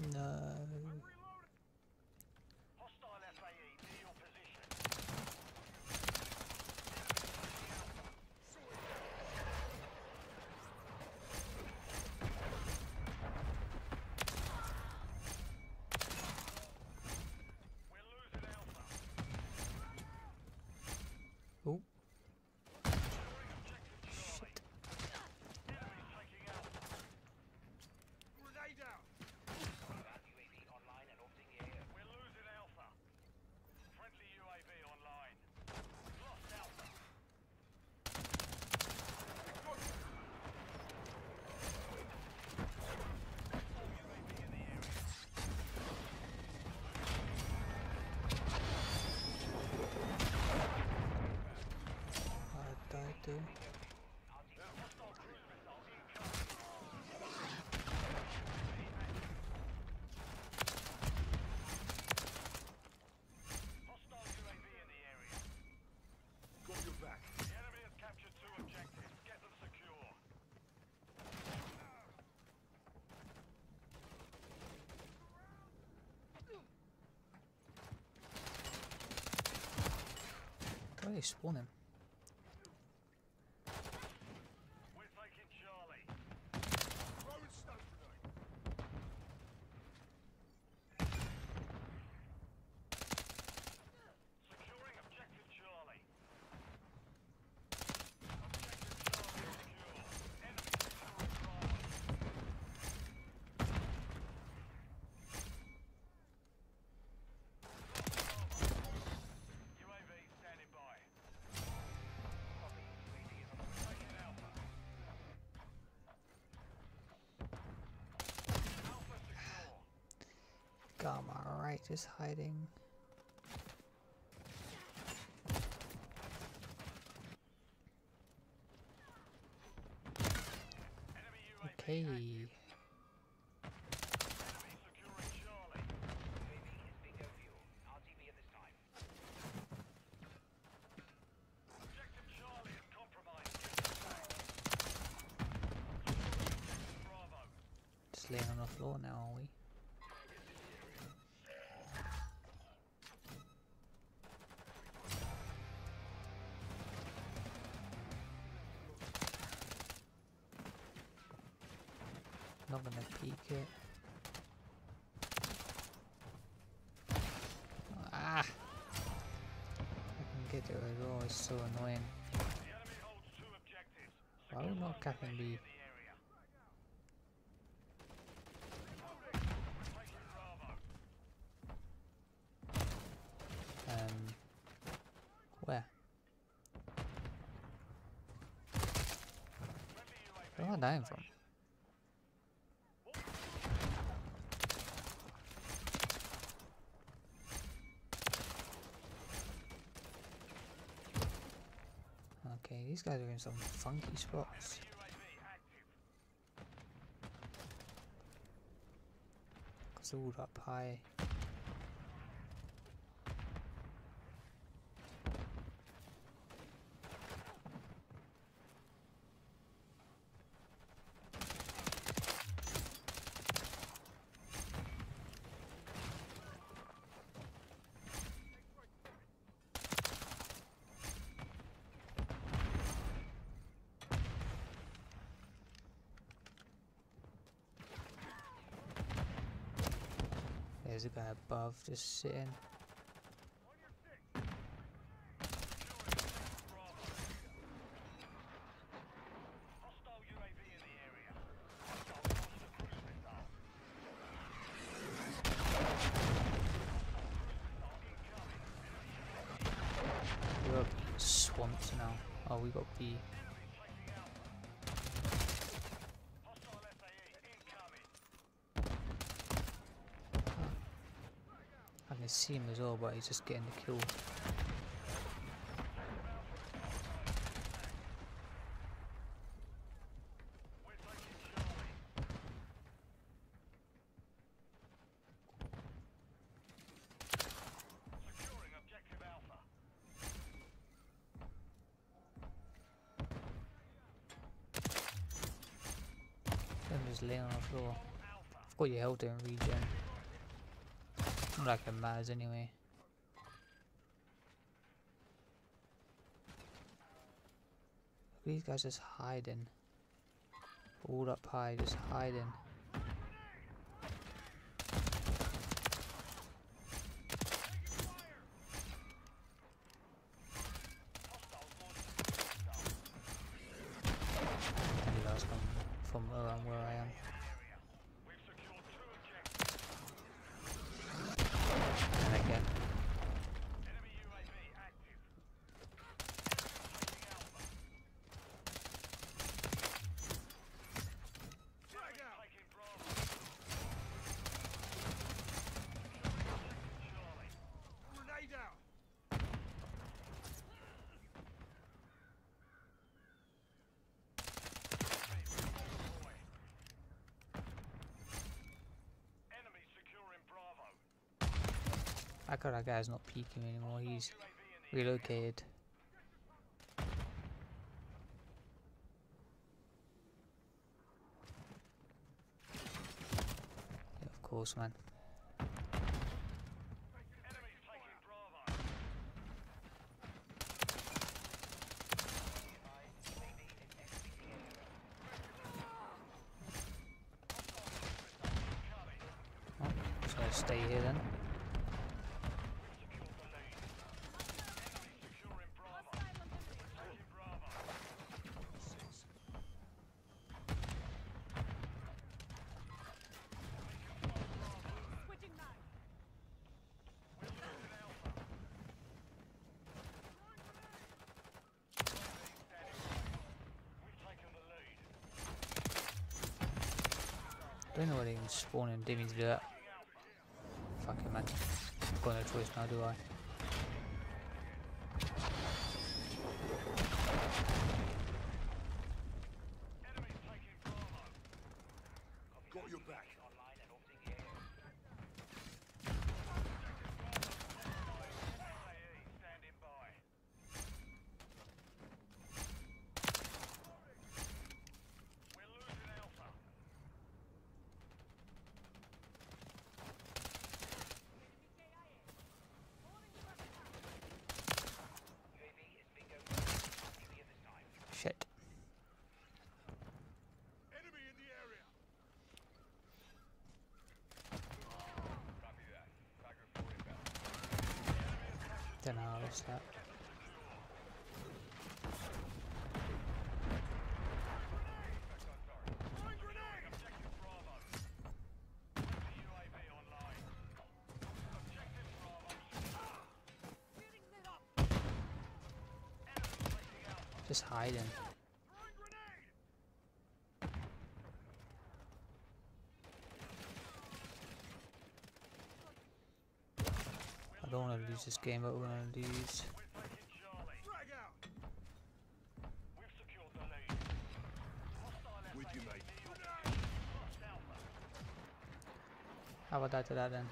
No. Hostile FAE near your position. We're losing Alpha. Oh. Securing objective Charlie. Enemies taking Alpha. Grenade out. UAV online and orbiting the area. We're losing Alpha. Friendly UAV online. Lost Alpha. UAV in the area. I died too. Hostile cruise missile incoming. Hostile UAV in the area. Got your back. The enemy has captured 2 objectives. Get them secure. Where are they spawning? We're taking Charlie. Throwing stun grenade. Securing objective Charlie. Objective Charlie secure. Enemy securing Bravo. UAV standing by. Copy. UAV is on the way. Taking Alpha. Alpha secure. Gamma, right, just hiding. Enemy UAV Okay. active. Enemy securing Charlie. UAV is bingo fuel. RTB at this time. Objective Charlie is compromised. Get them back. Securing objective Bravo. Just laying on the floor now, are we? Not gonna peek it. Ah! I can get it as well, it's so annoying. The enemy holds 2 objectives. Why would not Captain UAV be? in the area. Taking Bravo. Where? Friendly UAV Where am I on dying station. from? Okay, these guys are in some funky spots. Enemy UAV active. It's all up high. There's a guy above just sitting. Hostile UAV in the area. Hostile launched a cruise missile. We got swamps now. Oh, we got B. Enemy taking Alpha. Hostile FAE incoming. I can see him as well, but he's just getting the kill. We're taking Charlie. Securing objective Alpha. I'm just laying on the floor. Alpha. Got your health and regen. Not like it matters anyway. These guys just hiding. All up high, just hiding. Any last one from around where I am. We've secured 2 objectives. And again. Enemy UAV active. Taking Alpha. Frag out. Taking Bravo. Charlie. Grenade out. Enemy securing Bravo. I got that guy's not peeking anymore, he's UAV in the relocated. Yeah, of course, man. Enemy's taking Bravo. Oh, so I stay here then. Secured the lead. Enemy securing Bravo. Taking Bravo. Switching mag. We're losing Alpha. We've taken the lead. Don't know where they even spawn and didn't mean to do that. Fuck it, man. Got no choice now, do I? Enemy's taking Bravo. Got your back. Online and orbiting the area. UAE standing by. We're losing Alpha. UAV is bingo. Clear this time. Shit. Enemy in the area. Copy that. Tiger 4 inbound. Don't know how I lost that. Throwing grenade. Objective Bravo. Friendly UAV online. Objective Bravo. Getting lit up. Enemy taking Alpha. Just hiding. Throwing grenade. I don't want to lose this game, but we're going to lose. We're taking Charlie. Frag out. We've secured the lead. Hostile With you, FAV mate. near your position. Lost Alpha. How about that to that then?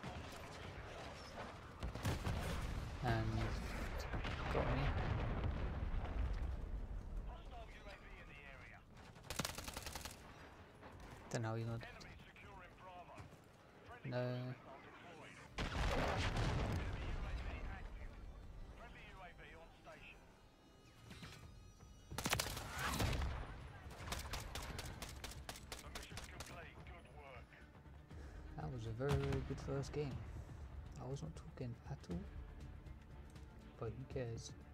And got me. Hostile UAV in the area. Don't know how you know. Enemy securing Bravo. Friendly No. deployed. Enemy UAV active. Friendly UAV on station. The mission's complete. Good work. That was a very, very good first game. I was not talking at all. But who cares?